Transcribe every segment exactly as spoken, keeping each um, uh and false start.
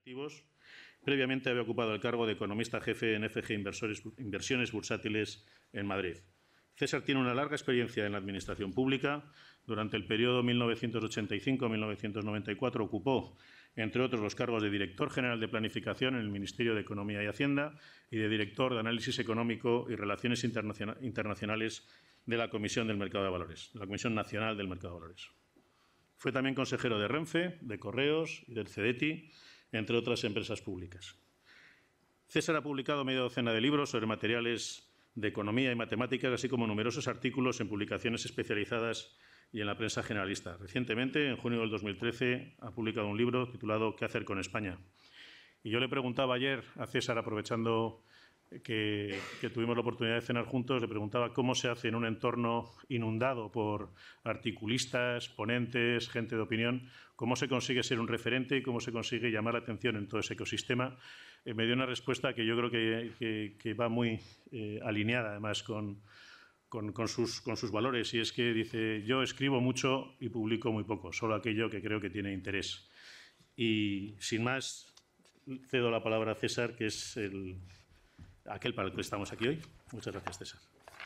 activos. Previamente había ocupado el cargo de economista jefe en F G Inversores, Inversiones Bursátiles en Madrid. César tiene una larga experiencia en la administración pública. Durante el periodo mil novecientos ochenta y cinco a mil novecientos noventa y cuatro ocupó, entre otros, los cargos de director general de Planificación en el Ministerio de Economía y Hacienda y de director de Análisis Económico y Relaciones Internacionales de la Comisión del Mercado de Valores, de la Comisión Nacional del Mercado de Valores. Fue también consejero de Renfe, de Correos y del CEDETI, entre otras empresas públicas. César ha publicado media docena de libros sobre materiales de economía y matemáticas, así como numerosos artículos en publicaciones especializadas y en la prensa generalista. Recientemente, en junio del dos mil trece, ha publicado un libro titulado ¿Qué hacer con España? Y yo le preguntaba ayer a César, aprovechando que, que tuvimos la oportunidad de cenar juntos, le preguntaba cómo se hace en un entorno inundado por articulistas, ponentes, gente de opinión, cómo se consigue ser un referente y cómo se consigue llamar la atención en todo ese ecosistema. Eh, me dio una respuesta que yo creo que, que, que va muy eh, alineada, además, con, con, con, sus, con sus valores. Y es que dice, yo escribo mucho y publico muy poco, solo aquello que creo que tiene interés. Y, sin más, cedo la palabra a César, que es el... aquel para el que estamos aquí hoy. Muchas gracias, César.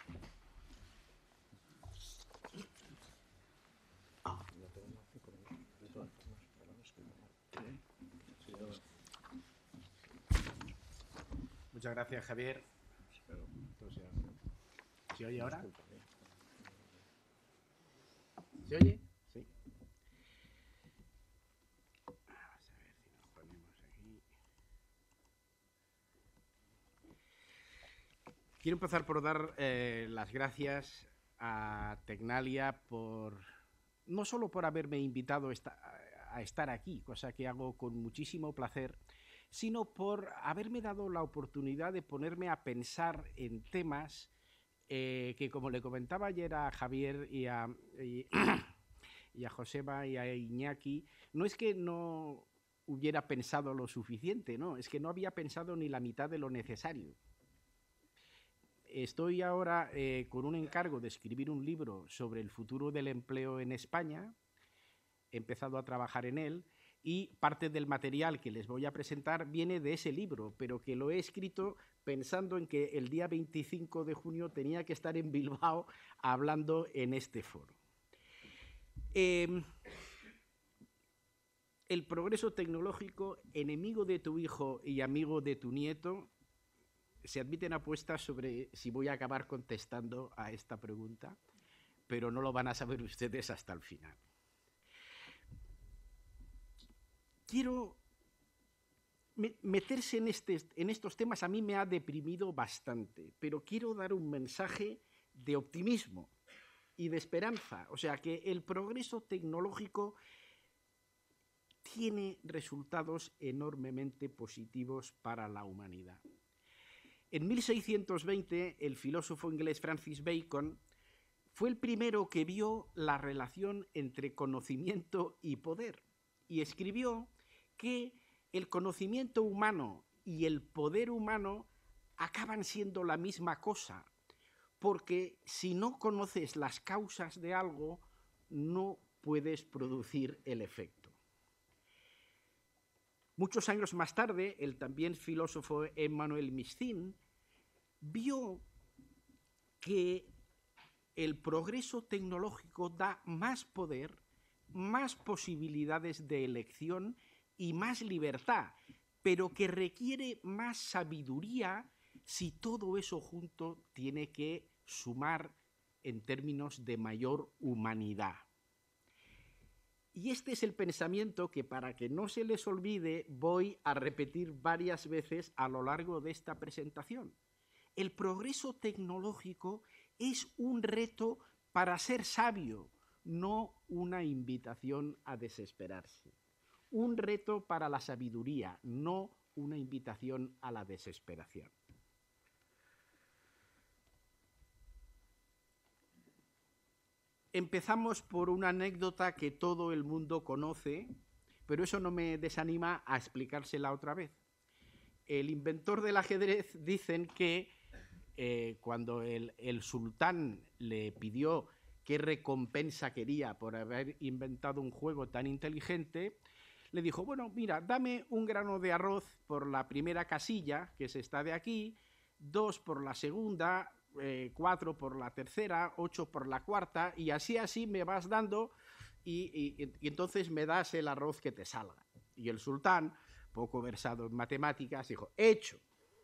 Muchas gracias, Javier. ¿Se oye ahora? ¿Se oye? Sí. Vamos a ver si nos ponemos aquí. Quiero empezar por dar eh, las gracias a Tecnalia por no solo por haberme invitado esta, a estar aquí, cosa que hago con muchísimo placer, sino por haberme dado la oportunidad de ponerme a pensar en temas eh, que, como le comentaba ayer a Javier y a, y, y a Joseba y a Iñaki, no es que no hubiera pensado lo suficiente, no, es que no había pensado ni la mitad de lo necesario. Estoy ahora eh, con un encargo de escribir un libro sobre el futuro del empleo en España. He empezado a trabajar en él y parte del material que les voy a presentar viene de ese libro, pero que lo he escrito pensando en que el día veinticinco de junio tenía que estar en Bilbao hablando en este foro. Eh, el progreso tecnológico, enemigo de tu hijo y amigo de tu nieto. Se admiten apuestas sobre si voy a acabar contestando a esta pregunta, pero no lo van a saber ustedes hasta el final. Quiero meterse en, este, en estos temas, a mí me ha deprimido bastante, pero quiero dar un mensaje de optimismo y de esperanza. O sea, que el progreso tecnológico tiene resultados enormemente positivos para la humanidad. En mil seiscientos veinte, el filósofo inglés Francis Bacon fue el primero que vio la relación entre conocimiento y poder y escribió que el conocimiento humano y el poder humano acaban siendo la misma cosa, porque si no conoces las causas de algo, no puedes producir el efecto. Muchos años más tarde, el también filósofo Emmanuel Mistin vio que el progreso tecnológico da más poder, más posibilidades de elección y más libertad, pero que requiere más sabiduría si todo eso junto tiene que sumar en términos de mayor humanidad. Y este es el pensamiento que, para que no se les olvide, voy a repetir varias veces a lo largo de esta presentación. El progreso tecnológico es un reto para ser sabio, no una invitación a desesperarse. Un reto para la sabiduría, no una invitación a la desesperación. Empezamos por una anécdota que todo el mundo conoce, pero eso no me desanima a explicársela otra vez. El inventor del ajedrez, dicen que eh, cuando el, el sultán le pidió qué recompensa quería por haber inventado un juego tan inteligente, le dijo, bueno, mira, dame un grano de arroz por la primera casilla, que es esta de aquí, dos por la segunda, eh, cuatro por la tercera, ocho por la cuarta, y así así me vas dando, y, y, y entonces me das el arroz que te salga. Y el sultán, poco versado en matemáticas, dijo, hecho.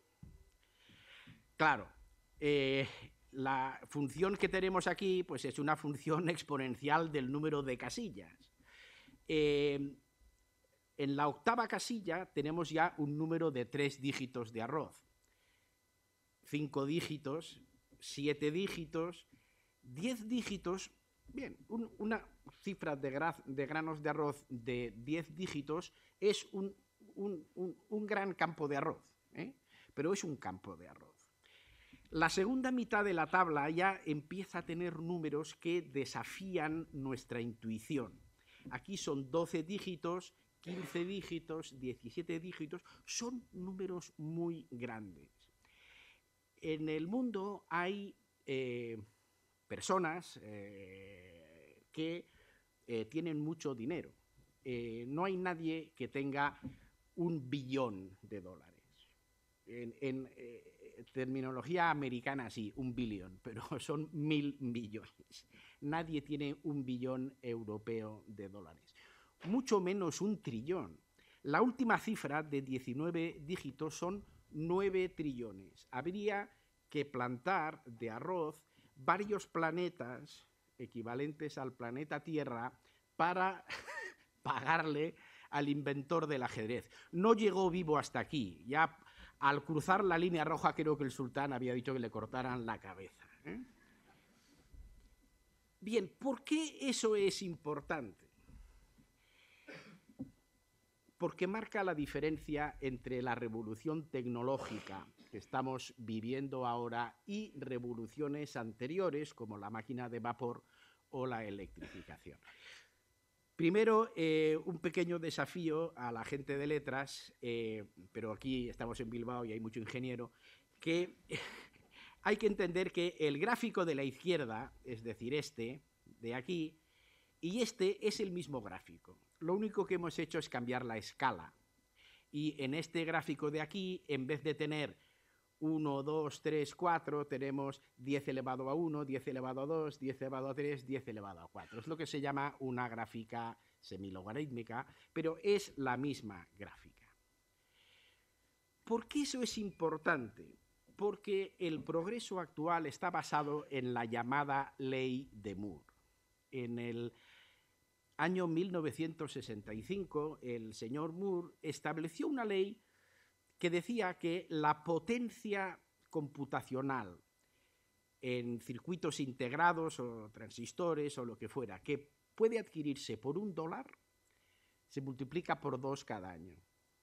Claro, eh, la función que tenemos aquí pues es una función exponencial del número de casillas. Eh, en la octava casilla tenemos ya un número de tres dígitos de arroz. Cinco dígitos, siete dígitos, diez dígitos. Bien, un, una cifra de, gra, de granos de arroz de diez dígitos es un, un, un, un gran campo de arroz, ¿eh? Pero es un campo de arroz. La segunda mitad de la tabla ya empieza a tener números que desafían nuestra intuición. Aquí son doce dígitos, quince dígitos, diecisiete dígitos, son números muy grandes. En el mundo hay eh, personas eh, que eh, tienen mucho dinero. Eh, no hay nadie que tenga un billón de dólares. En, en eh, terminología americana sí, un billón, pero son mil millones. Nadie tiene un billón europeo de dólares. Mucho menos un trillón. La última cifra de diecinueve dígitos son nueve trillones. Habría que plantar de arroz varios planetas equivalentes al planeta Tierra para pagarle al inventor del ajedrez. No llegó vivo hasta aquí. Ya al cruzar la línea roja creo que el sultán había dicho que le cortaran la cabeza, ¿eh? Bien, ¿por qué eso es importante? Porque marca la diferencia entre la revolución tecnológica que estamos viviendo ahora y revoluciones anteriores como la máquina de vapor o la electrificación. Primero, eh, un pequeño desafío a la gente de letras, eh, pero aquí estamos en Bilbao y hay mucho ingeniero, que hay que entender que el gráfico de la izquierda, es decir, este, de aquí, y este es el mismo gráfico. Lo único que hemos hecho es cambiar la escala. Y en este gráfico de aquí, en vez de tener uno, dos, tres, cuatro, tenemos diez elevado a uno, diez elevado a dos, diez elevado a tres, diez elevado a cuatro. Es lo que se llama una gráfica semilogarítmica, pero es la misma gráfica. ¿Por qué eso es importante? Porque el progreso actual está basado en la llamada ley de Moore. En el año mil novecientos sesenta y cinco, el señor Moore estableció una ley que decía que la potencia computacional en circuitos integrados o transistores o lo que fuera, que puede adquirirse por un dólar, se multiplica por dos cada año.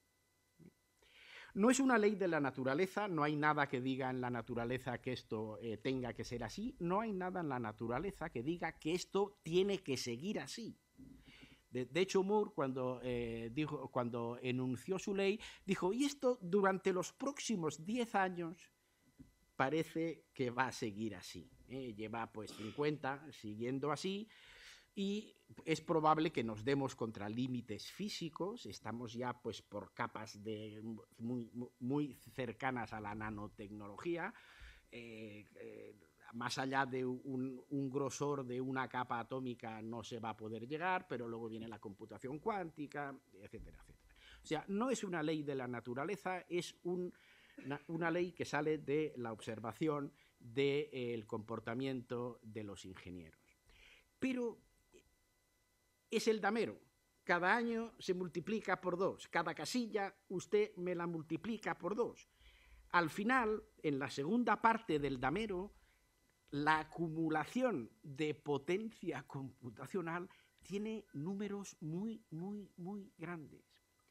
No es una ley de la naturaleza, no hay nada que diga en la naturaleza que esto eh, tenga que ser así, no hay nada en la naturaleza que diga que esto tiene que seguir así. De, de hecho, Moore, cuando, eh, dijo, cuando enunció su ley, dijo, y esto durante los próximos diez años parece que va a seguir así. ¿eh? Lleva pues cincuenta siguiendo así, y es probable que nos demos contra límites físicos, estamos ya pues por capas de muy, muy cercanas a la nanotecnología, eh, eh, más allá de un, un grosor de una capa atómica no se va a poder llegar, pero luego viene la computación cuántica, etcétera, etcétera. O sea, no es una ley de la naturaleza, es un, una, una ley que sale de la observación del eh, comportamiento de los ingenieros. Pero es el damero. Cada año se multiplica por dos. Cada casilla usted me la multiplica por dos. Al final, en la segunda parte del damero, la acumulación de potencia computacional tiene números muy, muy, muy grandes.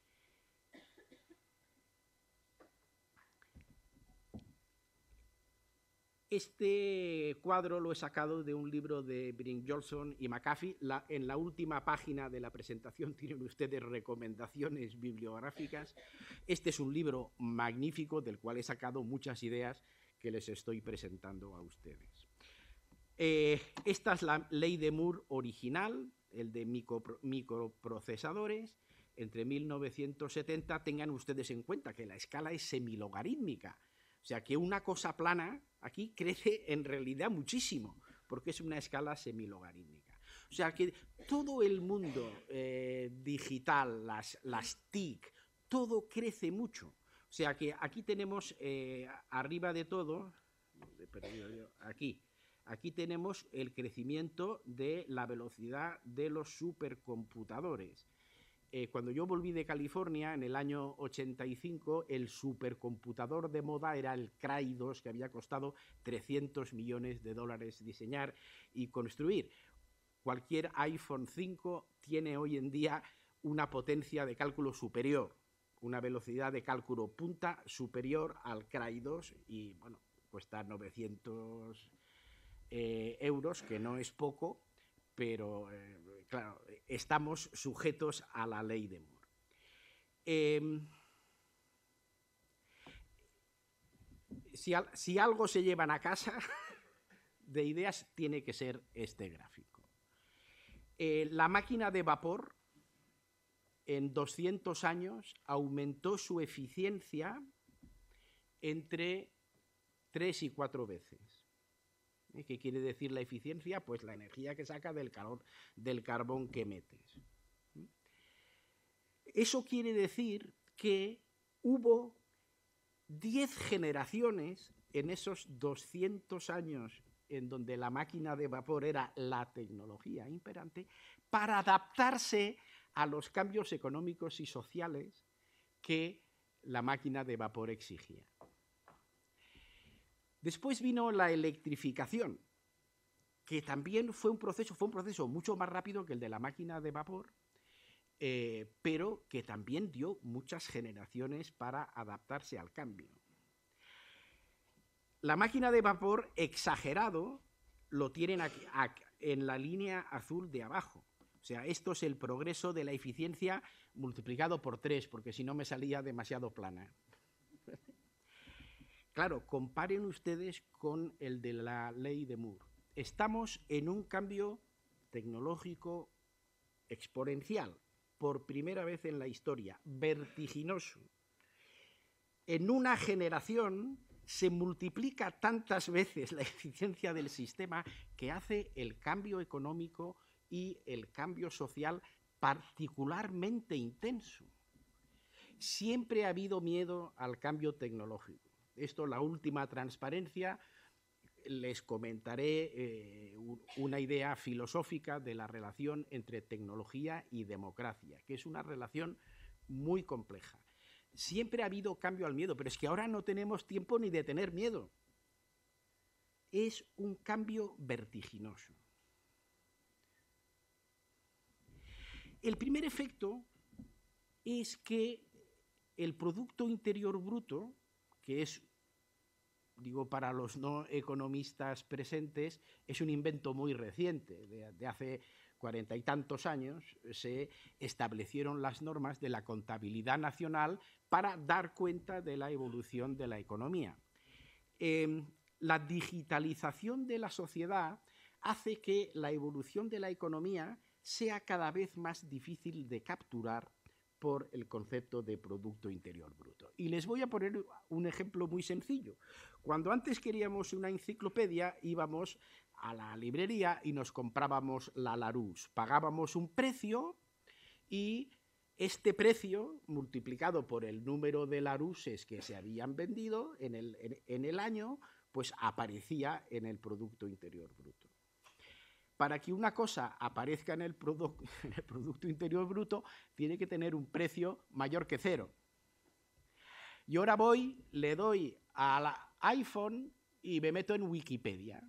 Este cuadro lo he sacado de un libro de Brynjolfsson y McAfee. La, en la última página de la presentación tienen ustedes recomendaciones bibliográficas. Este es un libro magnífico del cual he sacado muchas ideas que les estoy presentando a ustedes. Eh, esta es la ley de Moore original, el de micro, microprocesadores. entre mil novecientos setenta, tengan ustedes en cuenta que la escala es semilogarítmica. O sea que una cosa plana aquí crece en realidad muchísimo, porque es una escala semilogarítmica. O sea que todo el mundo eh, digital, las, las T I C, todo crece mucho. O sea que aquí tenemos, eh, arriba de todo, aquí, aquí tenemos el crecimiento de la velocidad de los supercomputadores. Eh, cuando yo volví de California, en el año ochenta y cinco, el supercomputador de moda era el Cray dos, que había costado trescientos millones de dólares diseñar y construir. Cualquier iPhone cinco tiene hoy en día una potencia de cálculo superior, una velocidad de cálculo punta superior al Cray dos y, bueno, cuesta novecientos eh, euros, que no es poco, pero, eh, claro, estamos sujetos a la ley de Moore. Eh, si, al, si algo se llevan a casa de ideas, tiene que ser este gráfico. Eh, la máquina de vapor en doscientos años aumentó su eficiencia entre tres y cuatro veces. ¿Qué quiere decir la eficiencia? Pues la energía que saca del, calor, del carbón que metes. Eso quiere decir que hubo diez generaciones en esos doscientos años en donde la máquina de vapor era la tecnología imperante, para adaptarse a los cambios económicos y sociales que la máquina de vapor exigía. Después vino la electrificación, que también fue un proceso, fue un proceso mucho más rápido que el de la máquina de vapor, eh, pero que también dio muchas generaciones para adaptarse al cambio. La máquina de vapor exagerado lo tienen aquí, aquí, en la línea azul de abajo. O sea, esto es el progreso de la eficiencia multiplicado por tres, porque si no me salía demasiado plana. Claro, comparen ustedes con el de la ley de Moore. Estamos en un cambio tecnológico exponencial, por primera vez en la historia, vertiginoso. En una generación se multiplica tantas veces la eficiencia del sistema que hace el cambio económico y el cambio social particularmente intenso. Siempre ha habido miedo al cambio tecnológico. Esto, la última transparencia, les comentaré eh, una idea filosófica de la relación entre tecnología y democracia, que es una relación muy compleja. Siempre ha habido cambio al miedo, pero es que ahora no tenemos tiempo ni de tener miedo. Es un cambio vertiginoso. El primer efecto es que el Producto Interior Bruto, que es, digo, para los no economistas presentes, es un invento muy reciente. De, de hace cuarenta y tantos años se establecieron las normas de la contabilidad nacional para dar cuenta de la evolución de la economía. Eh, la digitalización de la sociedad hace que la evolución de la economía sea cada vez más difícil de capturar por el concepto de Producto Interior Bruto. Y les voy a poner un ejemplo muy sencillo. Cuando antes queríamos una enciclopedia, íbamos a la librería y nos comprábamos la Larousse. Pagábamos un precio y este precio, multiplicado por el número de Larousses que se habían vendido en el, en, en el año, pues aparecía en el Producto Interior Bruto. Para que una cosa aparezca en el, produ- en el Producto Interior Bruto, tiene que tener un precio mayor que cero. Y ahora voy, le doy al iPhone y me meto en Wikipedia.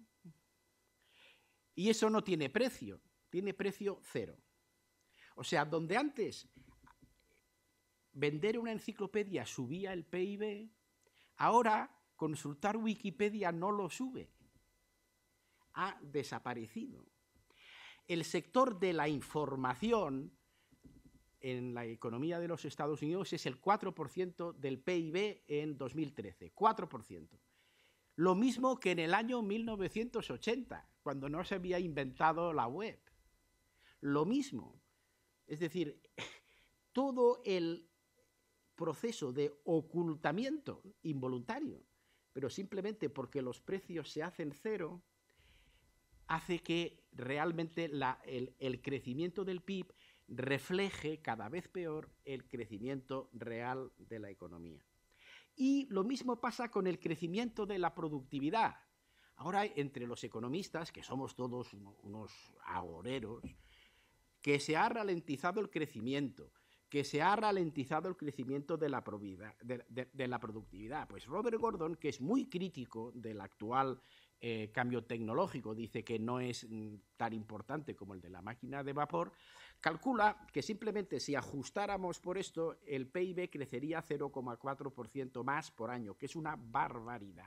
Y eso no tiene precio, tiene precio cero. O sea, donde antes vender una enciclopedia subía el P I B, ahora consultar Wikipedia no lo sube. Ha desaparecido. El sector de la información en la economía de los Estados Unidos es el cuatro por ciento del P I B en dos mil trece, cuatro por ciento. Lo mismo que en el año mil novecientos ochenta, cuando no se había inventado la web. Lo mismo. Es decir, todo el proceso de ocultamiento involuntario, pero simplemente porque los precios se hacen cero, hace que realmente la, el, el crecimiento del P I B refleje cada vez peor el crecimiento real de la economía. Y lo mismo pasa con el crecimiento de la productividad. Ahora, entre los economistas, que somos todos unos agoreros, que se ha ralentizado el crecimiento, que se ha ralentizado el crecimiento de la, de, de, de la productividad. Pues Robert Gordon, que es muy crítico del actual eh, cambio tecnológico, dice que no es mm, tan importante como el de la máquina de vapor, calcula que simplemente si ajustáramos por esto, el P I B crecería cero coma cuatro por ciento más por año, que es una barbaridad.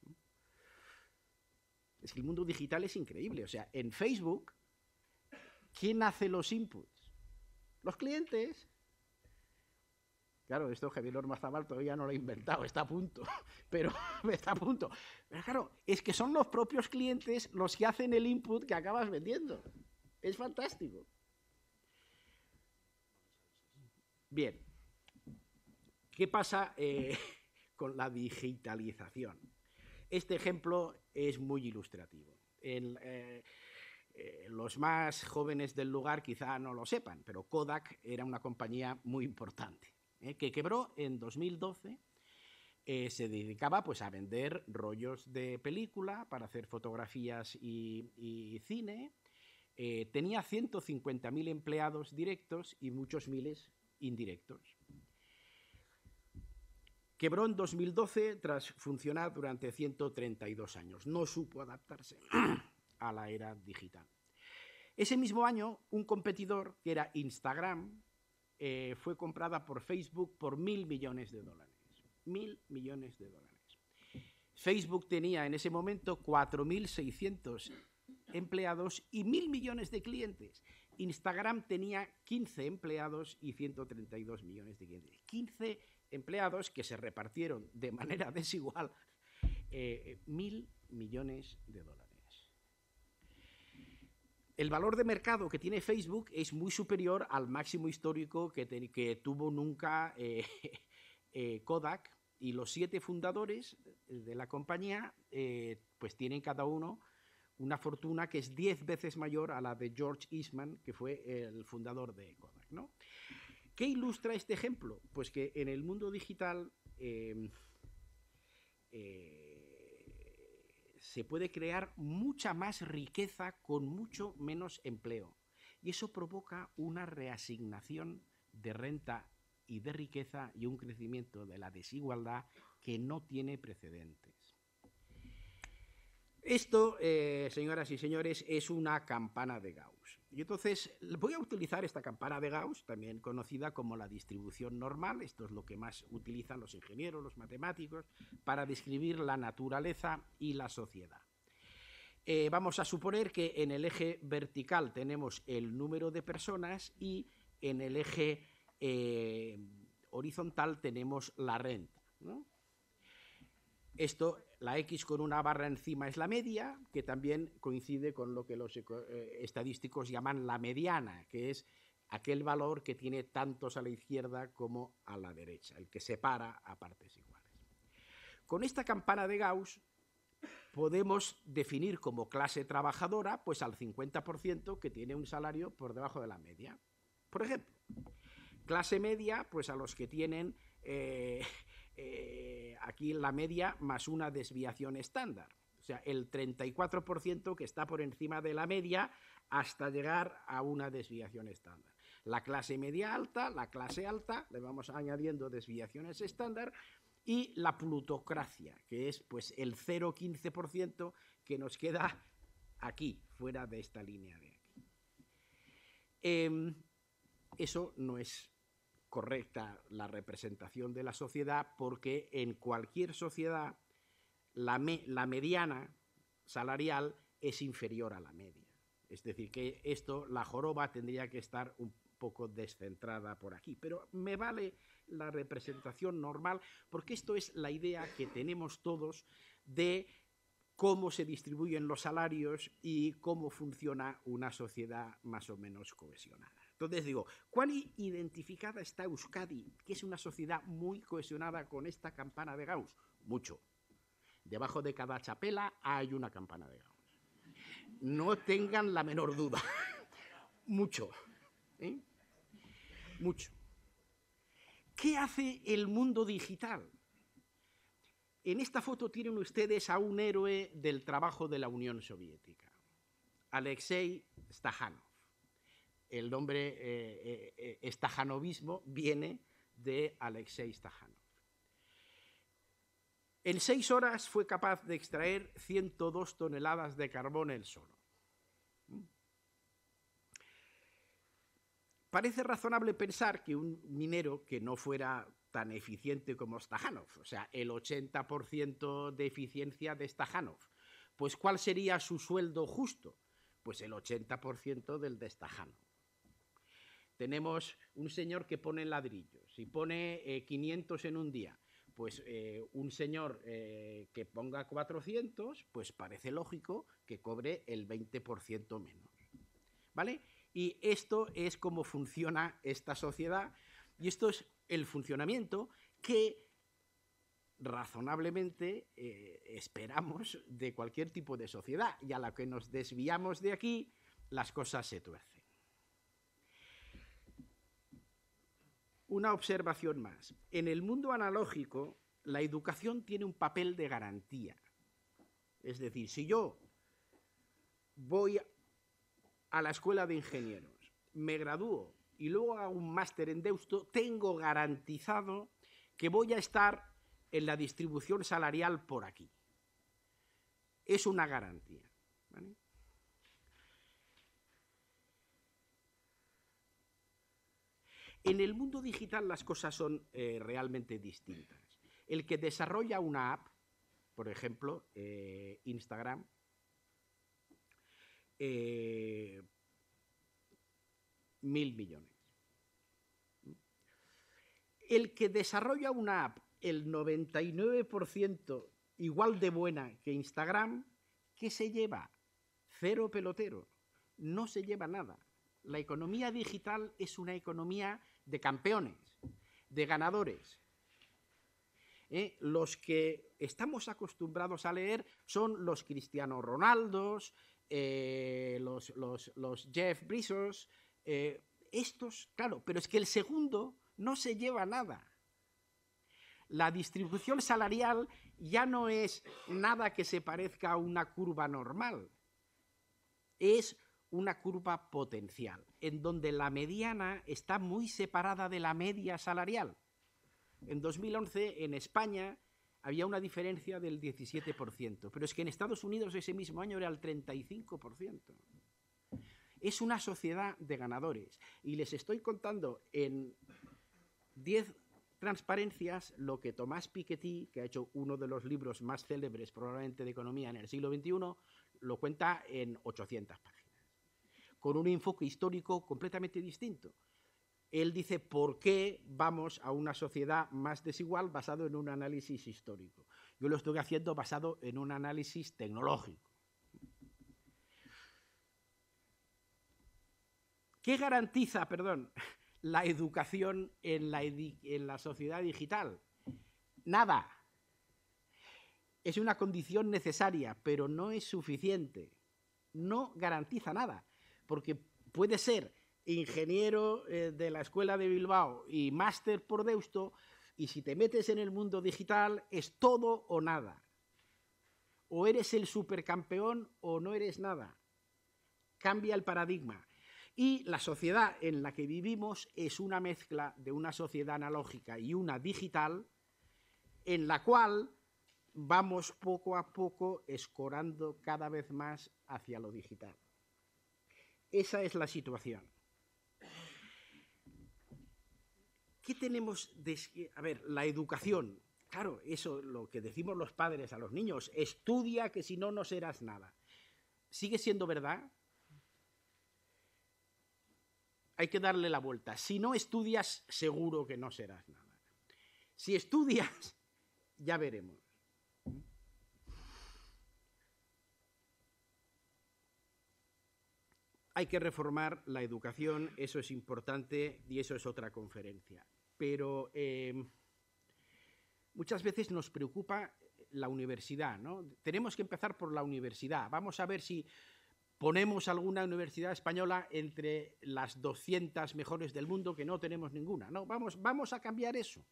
Es que el mundo digital es increíble. O sea, en Facebook, ¿quién hace los inputs? Los clientes. Claro, esto Javier Ormazábal todavía no lo ha inventado, está a punto, pero está a punto. Pero claro, es que son los propios clientes los que hacen el input que acabas vendiendo. Es fantástico. Bien, ¿qué pasa eh, con la digitalización? Este ejemplo es muy ilustrativo. El, eh, eh, los más jóvenes del lugar quizá no lo sepan, pero Kodak era una compañía muy importante, eh, que quebró en dos mil doce. Eh, se dedicaba pues, a vender rollos de película para hacer fotografías y, y cine. Eh, tenía ciento cincuenta mil empleados directos y muchos miles indirectos. Quebró en dos mil doce tras funcionar durante ciento treinta y dos años. No supo adaptarse a la era digital. Ese mismo año, un competidor, que era Instagram, eh, fue comprada por Facebook por mil millones de dólares. Mil millones de dólares. Facebook tenía en ese momento cuatro mil seiscientos empleados y mil millones de clientes. Instagram tenía quince empleados y ciento treinta y dos millones de clientes. quince empleados que se repartieron de manera desigual eh, mil millones de dólares. El valor de mercado que tiene Facebook es muy superior al máximo histórico que, te, que tuvo nunca eh, eh, Kodak, y los siete fundadores de la compañía eh, pues tienen cada uno una fortuna que es diez veces mayor a la de George Eastman, que fue el fundador de Kodak, ¿no? ¿Qué ilustra este ejemplo? Pues que en el mundo digital eh, eh, se puede crear mucha más riqueza con mucho menos empleo. Y eso provoca una reasignación de renta y de riqueza y un crecimiento de la desigualdad que no tiene precedentes. Esto, eh, señoras y señores, es una campana de Gauss. Y entonces voy a utilizar esta campana de Gauss, también conocida como la distribución normal. Esto es lo que más utilizan los ingenieros, los matemáticos, para describir la naturaleza y la sociedad. Eh, vamos a suponer que en el eje vertical tenemos el número de personas y en el eje eh, horizontal tenemos la renta, ¿no? Esto, la X con una barra encima es la media, que también coincide con lo que los eh, estadísticos llaman la mediana, que es aquel valor que tiene tantos a la izquierda como a la derecha, el que separa a partes iguales. Con esta campana de Gauss podemos definir como clase trabajadora pues al cincuenta por ciento que tiene un salario por debajo de la media. Por ejemplo, clase media pues a los que tienen eh, eh, aquí la media más una desviación estándar. O sea, el treinta y cuatro por ciento que está por encima de la media hasta llegar a una desviación estándar. La clase media alta, la clase alta, le vamos añadiendo desviaciones estándar, y la plutocracia, que es pues el cero coma quince por ciento que nos queda aquí, fuera de esta línea de aquí. Eh, eso no es correcta la representación de la sociedad, porque en cualquier sociedad la, me, la mediana salarial es inferior a la media. Es decir, que esto, la joroba tendría que estar un poco descentrada por aquí, pero me vale la representación normal, porque esto es la idea que tenemos todos de cómo se distribuyen los salarios y cómo funciona una sociedad más o menos cohesionada. Entonces digo, ¿cuán identificada está Euskadi, que es una sociedad muy cohesionada con esta campana de Gauss? Mucho. Debajo de cada chapela hay una campana de Gauss. No tengan la menor duda. Mucho. ¿Eh? Mucho. ¿Qué hace el mundo digital? En esta foto tienen ustedes a un héroe del trabajo de la Unión Soviética, Alexei Stakhanov. El nombre eh, eh, stajanovismo viene de Alexei Stakhanov. En seis horas fue capaz de extraer ciento dos toneladas de carbón él solo. Parece razonable pensar que un minero que no fuera tan eficiente como Stakhanov, o sea, el ochenta por ciento de eficiencia de Stakhanov, pues ¿cuál sería su sueldo justo? Pues el ochenta por ciento del de Stakhanov. Tenemos un señor que pone ladrillos y pone eh, quinientos en un día. Pues eh, un señor eh, que ponga cuatrocientos, pues parece lógico que cobre el veinte por ciento menos. ¿Vale? Y esto es cómo funciona esta sociedad, y esto es el funcionamiento que razonablemente eh, esperamos de cualquier tipo de sociedad, y a la que nos desviamos de aquí, las cosas se tuercen. Una observación más. En el mundo analógico, la educación tiene un papel de garantía. Es decir, si yo voy a la escuela de ingenieros, me gradúo y luego hago un máster en Deusto, tengo garantizado que voy a estar en la distribución salarial por aquí. Es una garantía. ¿Vale? En el mundo digital las cosas son eh, realmente distintas. El que desarrolla una app, por ejemplo, eh, Instagram, eh, mil millones. El que desarrolla una app, el noventa y nueve por ciento igual de buena que Instagram, ¿qué se lleva? Cero pelotero. No se lleva nada. La economía digital es una economía de campeones, de ganadores. ¿Eh? Los que estamos acostumbrados a leer son los Cristiano Ronaldos, eh, los, los, los Jeff Bezos, eh, estos, claro, pero es que el segundo no se lleva nada. La distribución salarial ya no es nada que se parezca a una curva normal, es una curva potencial, en donde la mediana está muy separada de la media salarial. En dos mil once, en España, había una diferencia del diecisiete por ciento, pero es que en Estados Unidos ese mismo año era el treinta y cinco por ciento. Es una sociedad de ganadores. Y les estoy contando en diez transparencias lo que Tomás Piketty, que ha hecho uno de los libros más célebres probablemente de economía en el siglo veintiuno, lo cuenta en ochocientas páginas, con un enfoque histórico completamente distinto. Él dice por qué vamos a una sociedad más desigual basado en un análisis histórico. Yo lo estoy haciendo basado en un análisis tecnológico. ¿Qué garantiza, perdón, la educación en la, en la sociedad digital? Nada. Es una condición necesaria, pero no es suficiente. No garantiza nada, porque puede ser ingeniero eh, de la Escuela de Bilbao y máster por Deusto, y si te metes en el mundo digital es todo o nada. O eres el supercampeón o no eres nada. Cambia el paradigma. Y la sociedad en la que vivimos es una mezcla de una sociedad analógica y una digital, en la cual vamos poco a poco escorando cada vez más hacia lo digital. Esa es la situación. ¿Qué tenemos de...? A ver, la educación. Claro, eso lo que decimos los padres a los niños. Estudia, que si no, no serás nada. ¿Sigue siendo verdad? Hay que darle la vuelta. Si no estudias, seguro que no serás nada. Si estudias, ya veremos. hay que reformar la educación, eso es importante y eso es otra conferencia. Pero eh, muchas veces nos preocupa la universidad, ¿no? Tenemos que empezar por la universidad. Vamos a ver si ponemos alguna universidad española entre las doscientas mejores del mundo, que no tenemos ninguna. No, vamos, vamos a cambiar eso.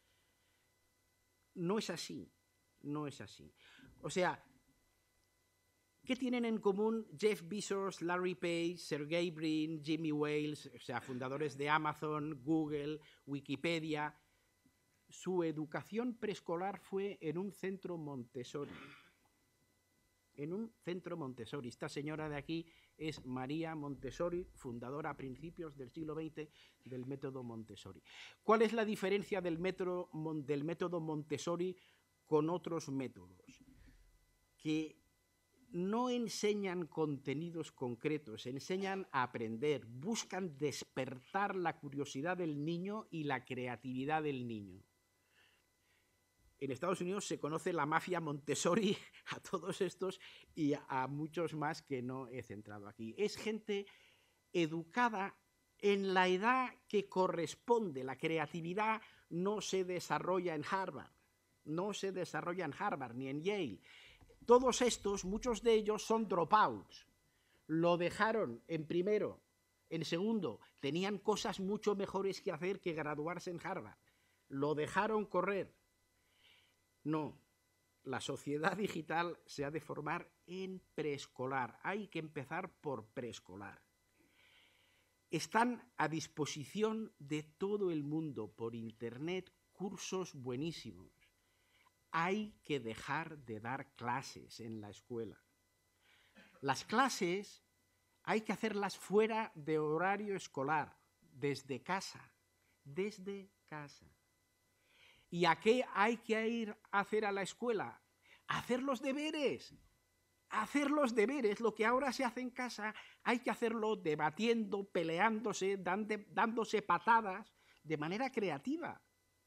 No es así, no es así. O sea, ¿qué tienen en común Jeff Bezos, Larry Page, Sergey Brin, Jimmy Wales, o sea, fundadores de Amazon, Google, Wikipedia? Su educación preescolar fue en un centro Montessori. En un centro Montessori. Esta señora de aquí es María Montessori, fundadora a principios del siglo veinte del método Montessori. ¿Cuál es la diferencia del método, del método Montessori con otros métodos? Que no enseñan contenidos concretos, enseñan a aprender, buscan despertar la curiosidad del niño y la creatividad del niño. En Estados Unidos se conoce la mafia Montessori a todos estos y a muchos más que no he centrado aquí. Es gente educada en la edad que corresponde. La creatividad no se desarrolla en Harvard, no se desarrolla en Harvard ni en Yale. Todos estos, muchos de ellos son dropouts. Lo dejaron en primero, en segundo. Tenían cosas mucho mejores que hacer que graduarse en Harvard. Lo dejaron correr. No, la sociedad digital se ha de formar en preescolar. Hay que empezar por preescolar. Están a disposición de todo el mundo por internet cursos buenísimos. Hay que dejar de dar clases en la escuela. Las clases hay que hacerlas fuera de horario escolar, desde casa, desde casa. ¿Y a qué hay que ir a hacer a la escuela? A hacer los deberes. A hacer los deberes. Lo que ahora se hace en casa hay que hacerlo debatiendo, peleándose, dande, dándose patadas de manera creativa.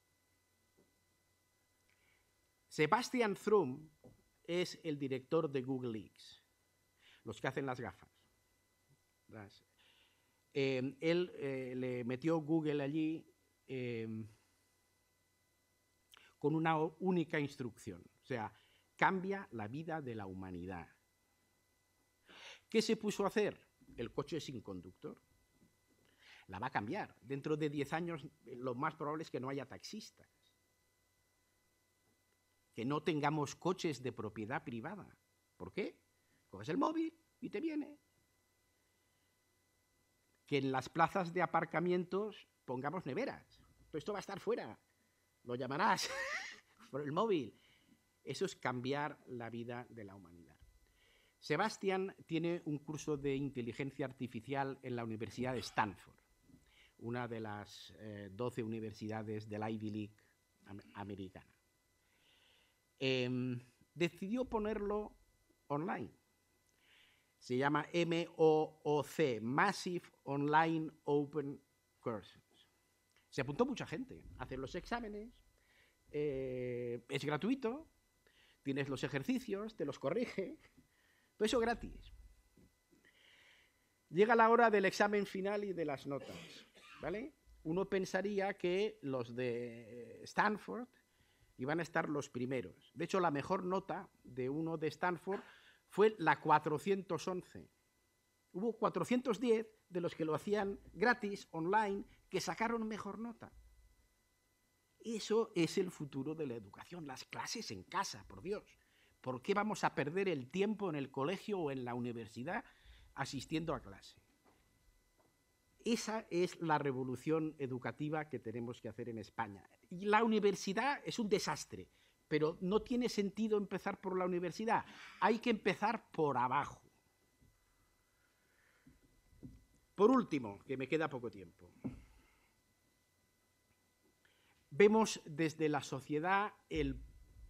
Sebastian Thrun es el director de Google X, los que hacen las gafas. Las, eh, él eh, le metió Google allí eh, con una única instrucción, o sea, cambia la vida de la humanidad. ¿Qué se puso a hacer? El coche sin conductor. La va a cambiar. Dentro de diez años lo más probable es que no haya taxistas. Que no tengamos coches de propiedad privada. ¿Por qué? Coges el móvil y te viene. Que en las plazas de aparcamientos pongamos neveras. Todo esto va a estar fuera. Lo llamarás por el móvil. Eso es cambiar la vida de la humanidad. Sebastian tiene un curso de inteligencia artificial en la Universidad de Stanford, una de las eh, doce universidades de la Ivy League am americana. Eh, decidió ponerlo online. Se llama M O O C, Massive Online Open Courses. Se apuntó mucha gente a hacer los exámenes, eh, es gratuito, tienes los ejercicios, te los corrige, todo eso gratis. Llega la hora del examen final y de las notas, ¿vale? Uno pensaría que los de Stanford iban a estar los primeros. De hecho, la mejor nota de uno de Stanford fue la cuatrocientos once. Hubo cuatrocientos diez de los que lo hacían gratis, online, que sacaron mejor nota. Eso es el futuro de la educación, las clases en casa, por Dios. ¿Por qué vamos a perder el tiempo en el colegio o en la universidad asistiendo a clase? Esa es la revolución educativa que tenemos que hacer en España. Y la universidad es un desastre, pero no tiene sentido empezar por la universidad. Hay que empezar por abajo. Por último, que me queda poco tiempo. Vemos desde la sociedad el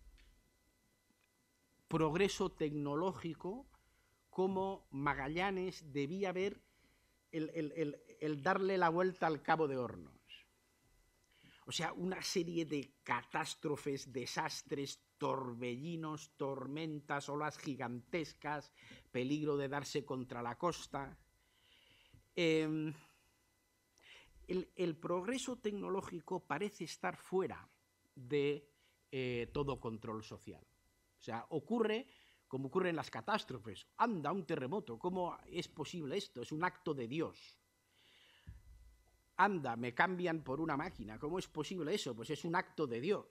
progreso tecnológico, como Magallanes debía ver el, el, el, el darle la vuelta al Cabo de Hornos. O sea, una serie de catástrofes, desastres, torbellinos, tormentas, olas gigantescas, peligro de darse contra la costa. Eh, el, el progreso tecnológico parece estar fuera de eh, todo control social. O sea, ocurre como ocurre en las catástrofes. Anda, un terremoto, ¿cómo es posible esto? Es un acto de Dios. Anda, me cambian por una máquina, ¿cómo es posible eso? Pues es un acto de Dios.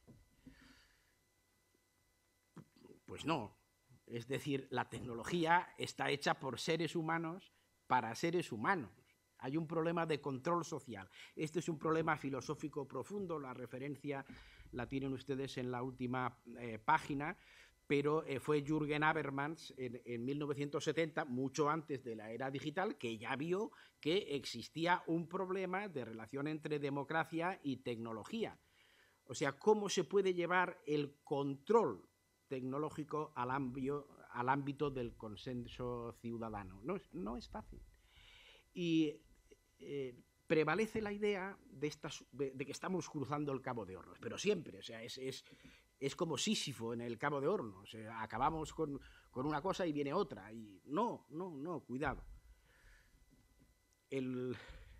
Pues no. Es decir, la tecnología está hecha por seres humanos para seres humanos. Hay un problema de control social. Este es un problema filosófico profundo, la referencia la tienen ustedes en la última eh, página, pero eh, fue Jürgen Habermas en, en mil novecientos setenta, mucho antes de la era digital, que ya vio que existía un problema de relación entre democracia y tecnología. O sea, ¿cómo se puede llevar el control tecnológico al ámbito, al ámbito del consenso ciudadano? No, no es fácil. Y eh, prevalece la idea de, estas, de, de que estamos cruzando el Cabo de Hornos, pero siempre, o sea, es, es, es como Sísifo en el Cabo de Hornos, o sea, acabamos con, con una cosa y viene otra, y no, no, no, cuidado. El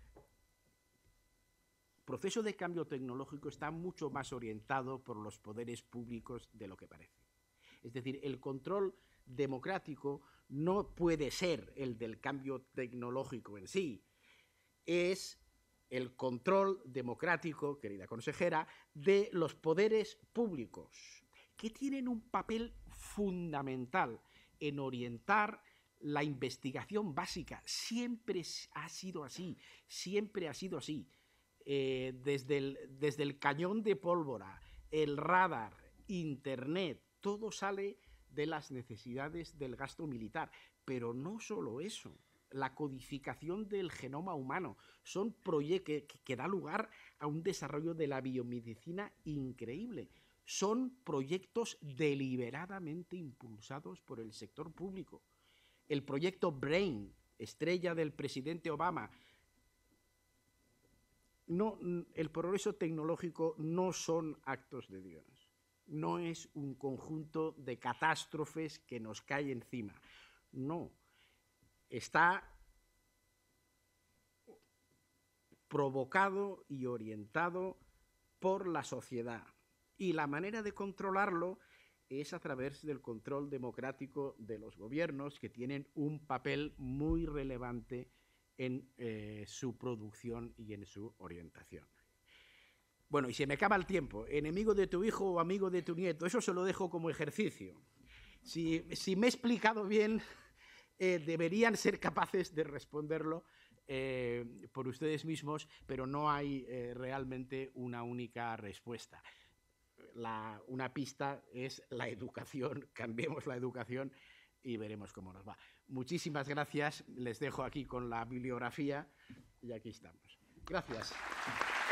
proceso de cambio tecnológico está mucho más orientado por los poderes públicos de lo que parece. Es decir, el control democrático no puede ser el del cambio tecnológico en sí, es el control democrático, querida consejera, de los poderes públicos, que tienen un papel fundamental en orientar la investigación básica. Siempre ha sido así, siempre ha sido así. Eh, desde, el, desde el cañón de pólvora, el radar, Internet, todo sale de las necesidades del gasto militar. Pero no solo eso. La codificación del genoma humano son proyectos que, que da lugar a un desarrollo de la biomedicina increíble. Son proyectos deliberadamente impulsados por el sector público. El proyecto BRAIN, estrella del presidente Obama. No, el progreso tecnológico no son actos de Dios. No es un conjunto de catástrofes que nos cae encima. No. Está provocado y orientado por la sociedad. Y la manera de controlarlo es a través del control democrático de los gobiernos, que tienen un papel muy relevante en eh, su producción y en su orientación. Bueno, y se me acaba el tiempo. Enemigo de tu hijo o amigo de tu nieto, eso se lo dejo como ejercicio. Si, si me he explicado bien, eh, deberían ser capaces de responderlo eh, por ustedes mismos, pero no hay eh, realmente una única respuesta. La, una pista es la educación, cambiemos la educación y veremos cómo nos va. Muchísimas gracias, les dejo aquí con la bibliografía y aquí estamos. Gracias.